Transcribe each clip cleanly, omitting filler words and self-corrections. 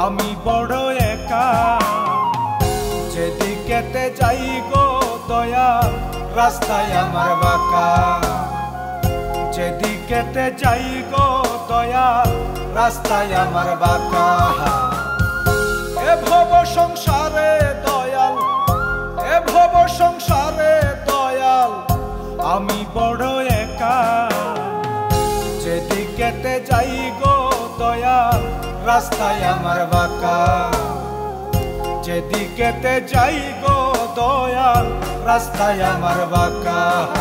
আমি বড় একা যেদিকেতে যাই গো দয়াল রাস্তায় আমার বাঁকা যেদিকেতে যাই গো দয়াল রাস্তায় আমার বাঁকা এ ভব সংসারে দয়াল এ ভব সংসারে দয়াল আমি বড় একা যেদিকেতে যাই গো দয়াল রাস্তায় আমার বাঁকা যেদিকেতে যাই গো দয়াল রাস্তায় আমার বাঁকা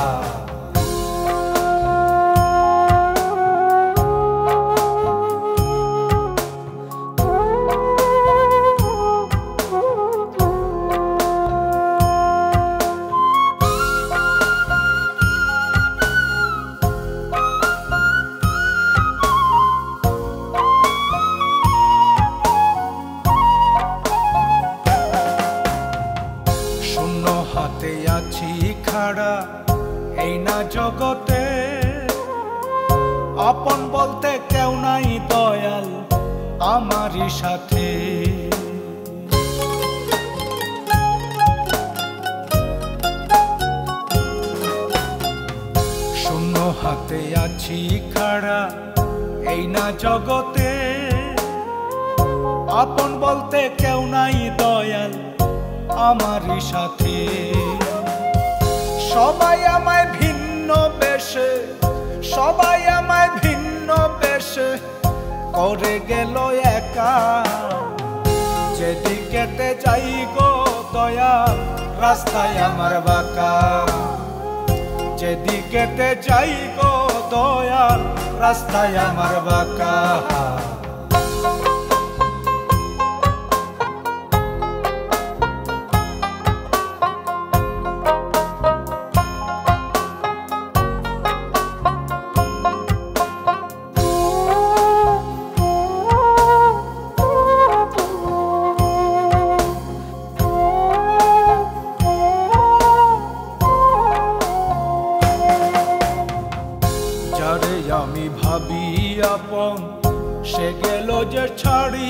হাতে আছি খাড়া এই না জগতে আপন বলতে কেউ নাই দয়াল আমারই সাথে শূন্য হাতে আছি খাড়া এই না জগতে আপন বলতে কেউ নাই দয়াল আমারই সাথে সবাই আমায় ভিন্ন বেশে সবাই আমায় ভিন্ন বেশে করে গেল একা যেদিকেতে যাই গো দয়াল রাস্তায় আমার বাঁকা যেদিকেতে যাই গো দয়াল রাস্তায় আমার বাঁকা যারে আমি ভাবি আপন সে গেল যে ছাড়ি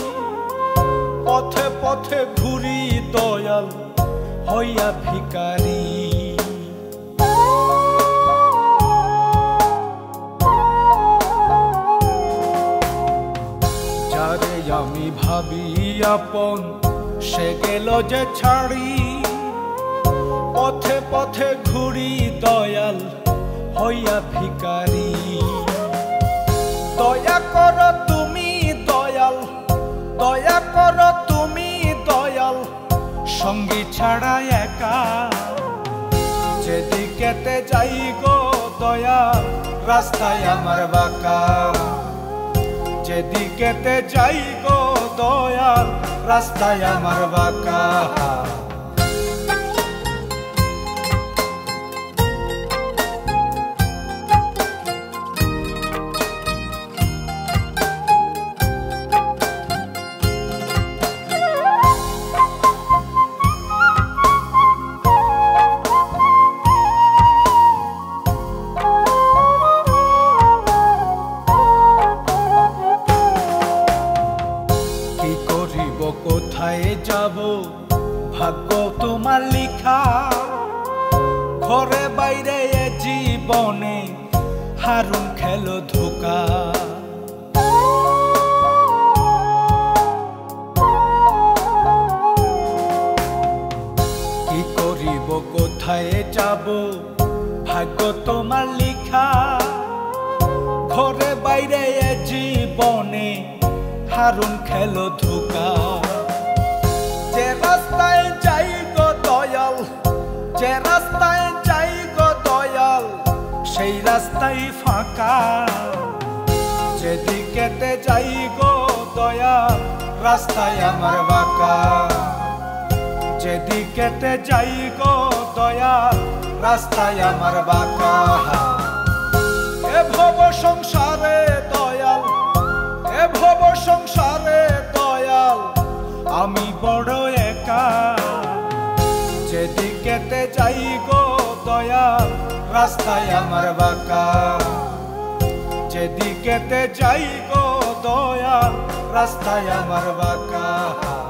পথে পথে ঘুরি দয়াল হইয়া ভিখারি যারে আমি ভাবি আপন সে গেল যে ছাড়ি পথে পথে ঘুরি দয়াল হইয়া ভিখারি দয়া কর তুমি দয়াল দয়া কর তুমি দয়াল সঙ্গী ছাড়া একা যেদিকেতে যাই গো দয়াল রাস্তায় আমার বাঁকা যেদিকেতে যাই গো দয়াল রাস্তায় আমার বাঁকা কোথায় যাব ভাগ্য তোমার লিখা ঘরে বাইরে এ জীবনে হারুন খেলো ধোকা কি করিব কোথায় যাব ভাগ্য তোমার লিখা ঘরে বাইরে এ জীবনে হারুন খেলো ধোকা যে রাস্তায় যাই গো দয়াল যে রাস্তায় যাই গো দয়াল সেই রাস্তায় ফাঁকা যেদিকেতে যাই গো দয়াল রাস্তায় আমার বাঁকা যেদিকেতে যাই গো দয়াল রাস্তায় আমার বাঁকা এ ভব সংসারে দয়াল এ ভব সংসারে দয়াল আমি বড় একা যেদিকেতে যাই গো দয়াল রাস্তায় আমার বাঁকা যেদিকেতে যাই গো দয়াল রাস্তায় আমার বাঁকা